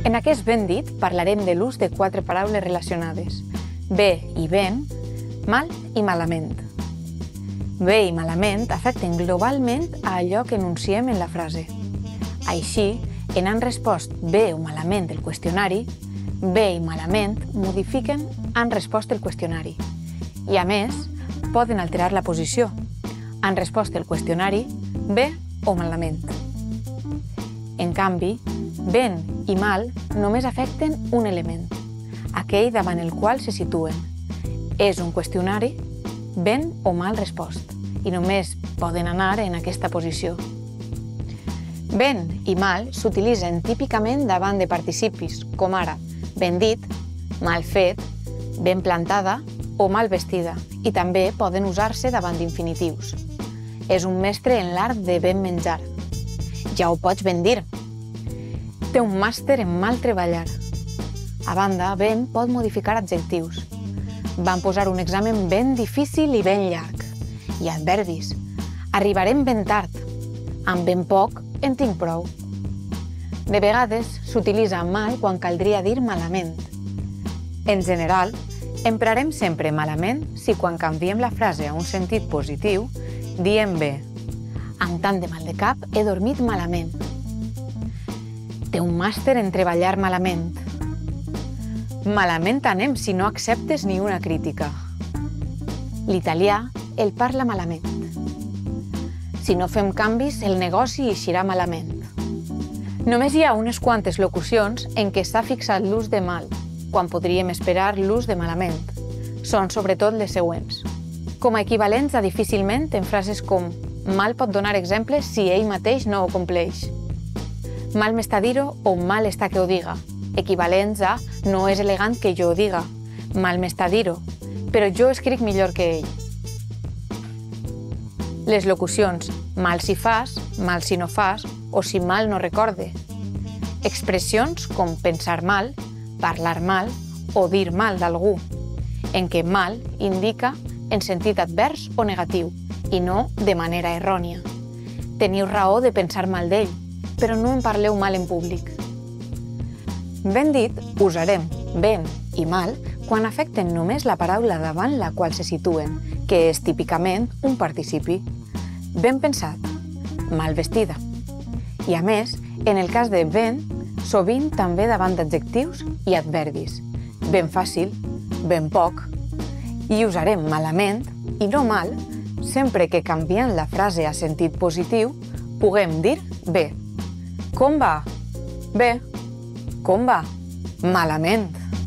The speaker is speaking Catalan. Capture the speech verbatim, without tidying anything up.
En aquest ben dit parlarem de l'ús de quatre paraules relacionades: bé i ben, mal i malament. Bé i malament afecten globalment a allò que enunciem en la frase. Així, en han respost bé o malament el qüestionari, bé i malament modifiquen han respost el qüestionari. I a més, poden alterar la posició. Han respost el qüestionari bé o malament. En canvi, ben i mal només afecten un element, aquell davant el qual se situen. És un qüestionari, ben o mal respost, i només poden anar en aquesta posició. Ben i mal s'utilitzen típicament davant de participis, com ara ben dit, mal fet, ben plantada o mal vestida, i també poden usar-se davant d'infinitius. És un mestre en l'art de ben menjar. Ja ho pots ben dir. Té un màster en mal treballar. A banda, ben pot modificar adjectius. Van posar un examen ben difícil i ben llarg. I adverbis. Arribarem ben tard. Amb ben poc en tinc prou. De vegades s'utilitza mal quan caldria dir malament. En general, emprarem sempre malament si quan canviem la frase a un sentit positiu diem bé. Amb tant de mal de cap he dormit malament. Té un màster en treballar malament. Malament anem si no acceptes ni una crítica. L'italià el parla malament. Si no fem canvis, el negoci eixirà malament. Només hi ha unes quantes locucions en què s'ha fixat l'ús de mal, quan podríem esperar l'ús de malament. Són sobretot les següents. Com a equivalents a difícilment en frases com mal pot donar exemples si ell mateix no ho compleix. Mal m'està dir-ho o mal està que ho diga. Equivalents a no és elegant que jo ho diga. Mal m'està dir-ho, però jo escric millor que ell. Les locucions mal si fas, mal si no fas o si mal no recorde. Expressions com pensar mal, parlar mal o dir mal d'algú, en què mal indica en sentit advers o negatiu i no de manera errònia. Teniu raó de pensar mal d'ell, però no en parleu mal en públic. Ben dit, usarem ben i mal quan afecten només la paraula davant la qual se situen, que és típicament un participi. Ben pensat, mal vestida. I a més, en el cas de ben, sovint també davant d'adjectius i adverbis. Ben fàcil, ben poc. I usarem malament, i no mal, sempre que canviant la frase a sentit positiu puguem dir bé. Com va? Bé. Com va? Malament.